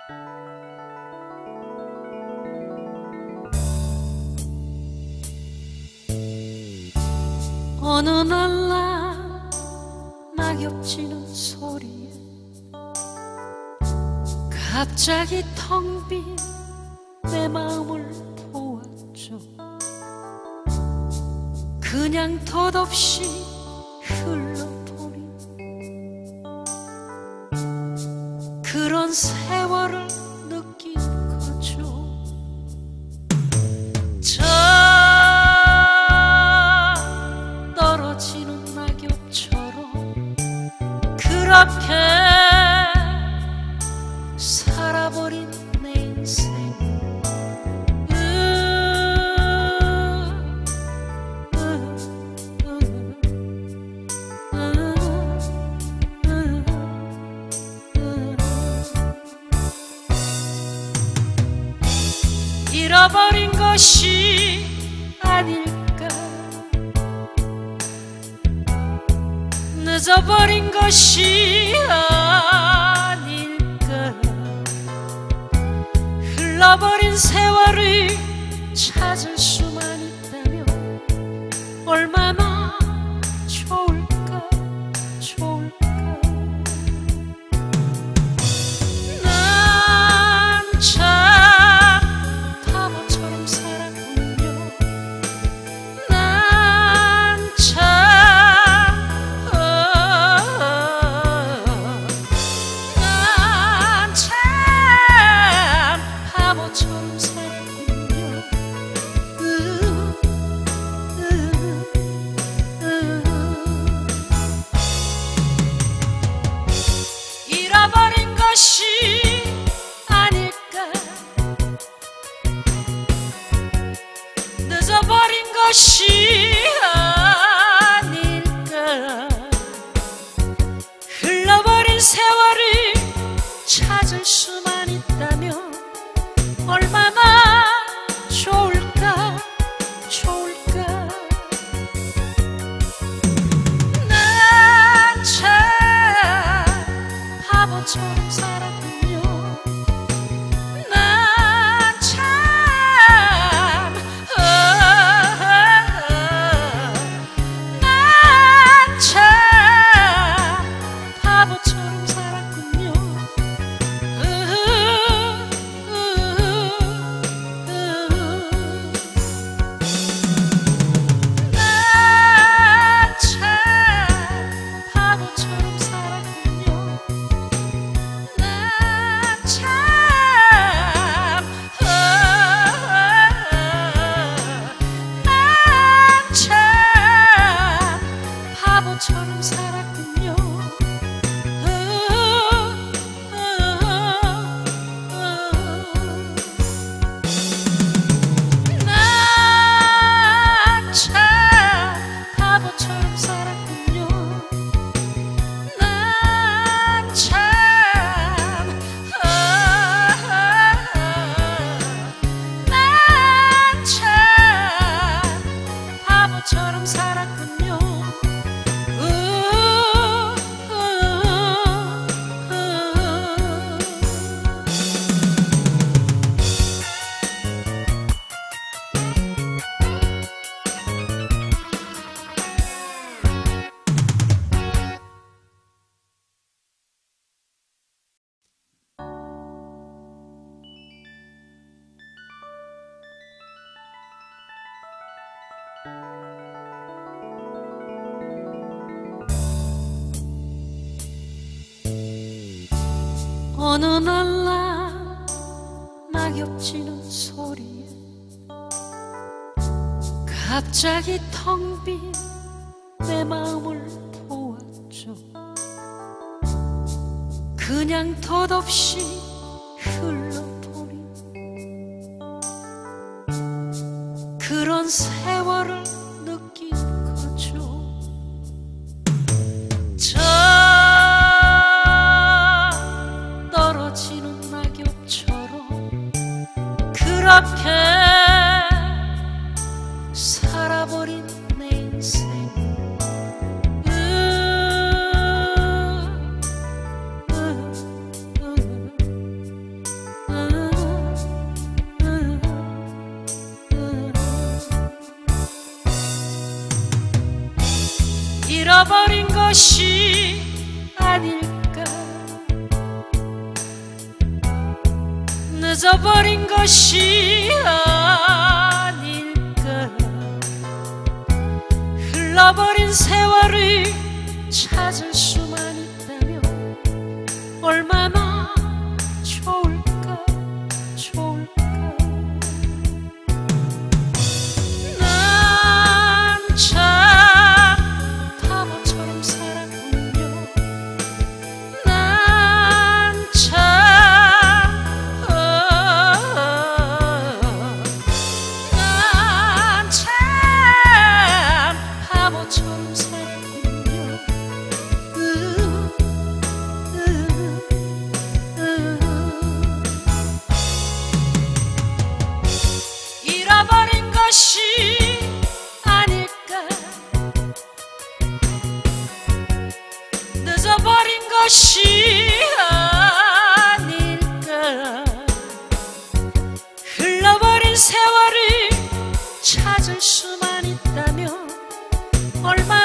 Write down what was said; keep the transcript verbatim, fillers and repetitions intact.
어느 날 낙엽 지는 소리에 갑자기 텅 빈 내 마음을 보았죠. 그냥 덧없이 흘러버린 그런 세월을 느낀 거죠. 저 떨어지는 낙엽처럼 그렇게 살아버린 내 인생. 잃어버린 것이 아닐까, 늦어버린 것이 아닐까. 흘러버린 세월을 찾을 수만 있다면 얼마나 좋을까, 좋을까. 난 참 잃어버린 것이 아닐까, 늦어버린 것이 아닐까. 흘러버린 세월을 찾을 수만 있다면 얼마나 좋을까, 좋을까. 난 참 바보처럼 살았군요. 난 참 난 참 바보처럼 살았군요. 난 참 바보처럼 살았군요. 난 참 난 참 바보처럼 살았군요. 난 참 바보처럼 살았군요. 난 참 난 참 바보처럼 살았군요. 어느 날 낙엽 지는 소리에 갑자기 텅 빈 내 마음을 보았죠. 그냥 덧없이 흘러버린 그런 세월을 느낀 거죠. 저 떨어지는 낙엽처럼 그렇게 살아버린 내 인생. 으, 으, 으. 잃어버린 것이 아닐까, 늦어버린 것이 아닐까. 흘러버린 세월을 찾을 수만 있다면 얼마나 좋을까, 좋을까. 난 참 바보처럼 살았군요. 난 참 난 참 바보처럼 살았군요. 으, 으, 으. 잃어버린 것이 아닐까, 늦어버린 것이 아닐까. 흘러버린 세월을 찾을 수만 있다면 얼마